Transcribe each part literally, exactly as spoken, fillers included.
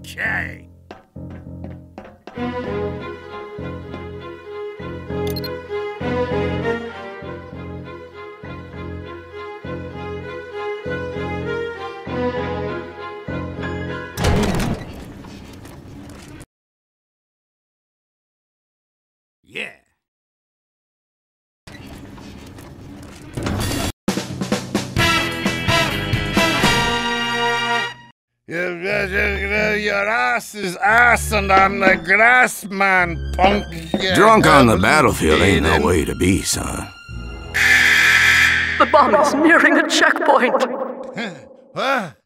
Okay. Yeah. Your, your, your ass is ass and I'm the grass man, punk. Drunk on the battlefield ain't no way to be, son. The bomb is nearing a checkpoint. What?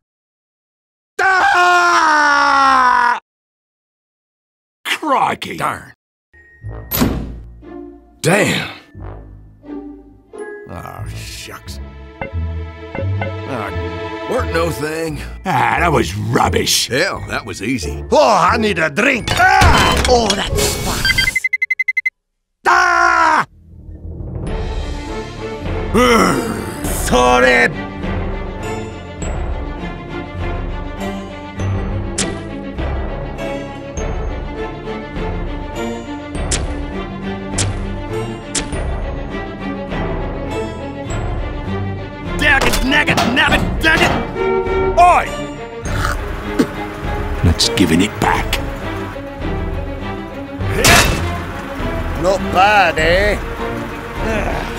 Ah! Crikey! Darn. Damn. Oh, shucks. Uh, weren't no thing. Ah, that was rubbish. Hell, that was easy. Oh, I need a drink. Ah! Oh, that's fun. Ah! Sorry. Daggett, naggit, nabbit, daggett! Oi! Let's giving it back. Not bad, eh?